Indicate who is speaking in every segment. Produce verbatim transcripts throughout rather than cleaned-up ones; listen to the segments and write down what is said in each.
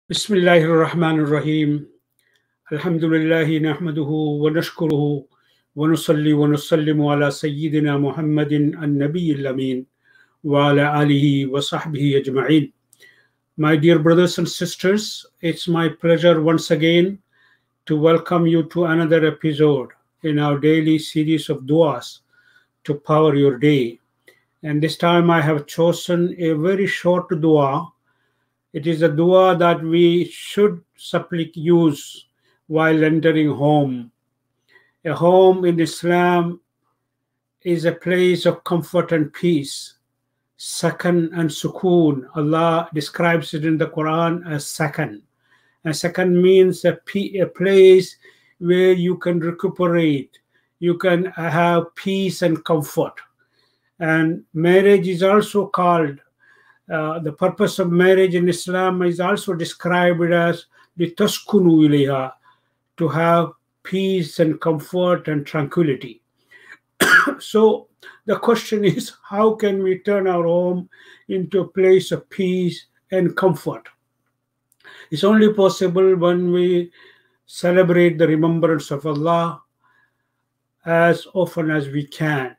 Speaker 1: بسم الله الرحمن الرحيم الحمد لله نحمده ونشكره ونصلي ونسلم على سيدنا محمد النبي الأمين وعلى آله وصحبه أجمعين. My dear brothers and sisters, it's my pleasure once again to welcome you to another episode in our daily series of du'as to power your day. And this time I have chosen a very short dua. It is a dua that we should supplicate use while entering home. A home in Islam is a place of comfort and peace. Sakan and sukoon. Allah describes it in the Quran as sakan. And sakan means a, a place where you can recuperate, you can have peace and comfort. And marriage is also called Uh, the purpose of marriage in Islam is also described as the taskunu ilayha, to have peace and comfort and tranquility. So the question is, how can we turn our home into a place of peace and comfort? It's only possible when we celebrate the remembrance of Allah as often as we can.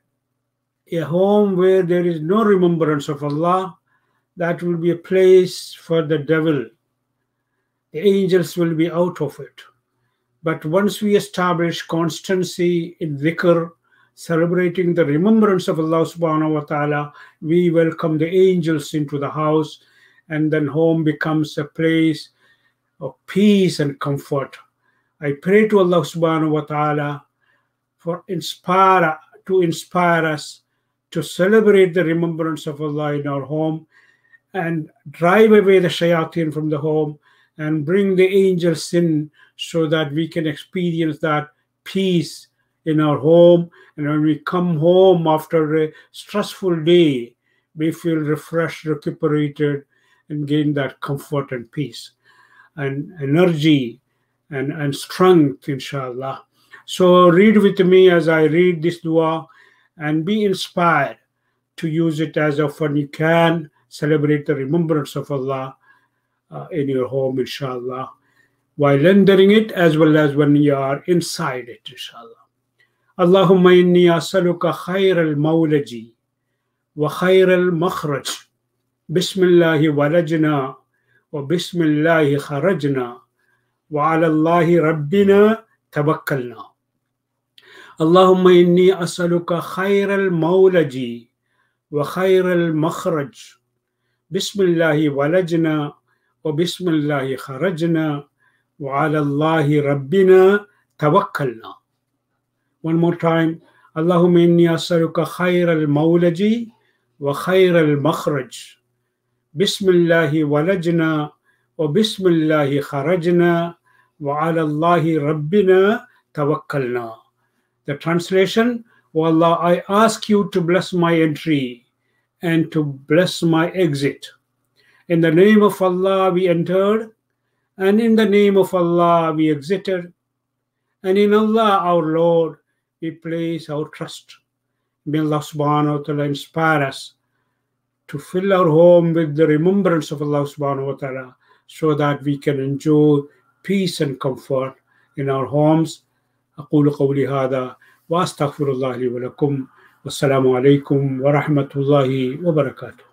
Speaker 1: A home where there is no remembrance of Allah, that will be a place for the devil. The angels will be out of it. But once we establish constancy in dhikr, celebrating the remembrance of Allah subhanahu wa ta'ala, we welcome the angels into the house, and then home becomes a place of peace and comfort. I pray to Allah subhanahu wa ta'ala for inspire to inspire us to celebrate the remembrance of Allah in our home, and drive away the shayateen from the home, and bring the angels in, so that we can experience that peace in our home. And when we come home after a stressful day, we feel refreshed, recuperated, and gain that comfort and peace and energy and, and strength, inshallah. So read with me as I read this dua, and be inspired to use it as often you can. Celebrate the remembrance of Allah uh, in your home, inshallah, while entering it as well as when you are inside it, inshallah. Allahumma inni as'aluka khayr al-mawlaji wa khayr al-makhraj. Bismillahi walajna wa bismillahi kharajna wa ala Allahi rabbina tawakkalna. Allahumma inni as'aluka khayr al-mawlaji wa khayr al-makhraj. Bismillahi walajna wa bismillahi kharajna wa ala Allahi rabbina tawakkalna. One more time. Allahumma inni as'aluka khayr al-mawlaji wa khayr al-makhraj. Bismillahi walajna wa bismillahi kharajna wa ala Allahi rabbina tawakkalna. The translation: O Allah, I ask you to bless my entry and to bless my exit. In the name of Allah we entered, and in the name of Allah we exited, and in Allah our Lord we place our trust. May Allah subhanahu wa ta'ala inspire us to fill our home with the remembrance of Allah subhanahu wa ta'ala, so that we can enjoy peace and comfort in our homes. أقول قولي هذا وأستغفر الله لي ولكم. والسلام عليكم ورحمة الله وبركاته.